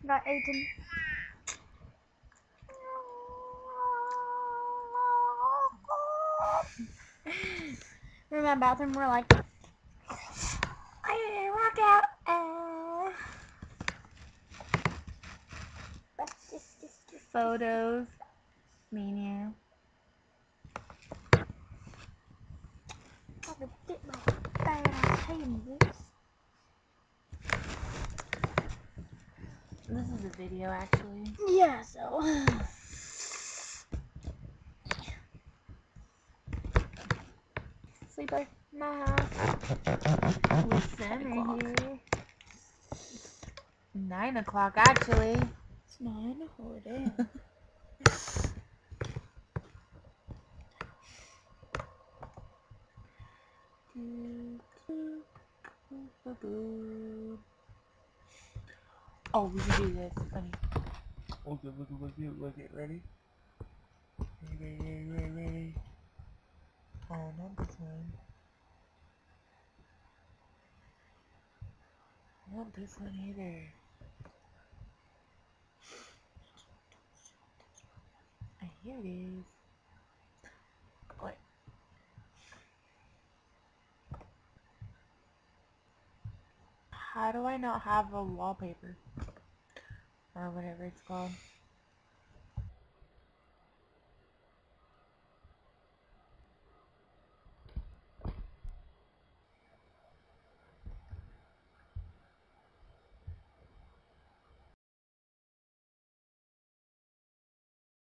got eaten. We're in my bathroom. We're like, I need to work out. Photos. Me and you. I could dip my bag in this. This is a video, actually. Yeah, so. Sleep at my house. With Summer here. 9 o'clock, actually. It's 9. Oh, damn. Oh, we can do this. Funny. Okay, look it. Ready? Ready. Oh, not this one. Not this one either. Here it is. Wait. How do I not have a wallpaper? Or whatever it's called.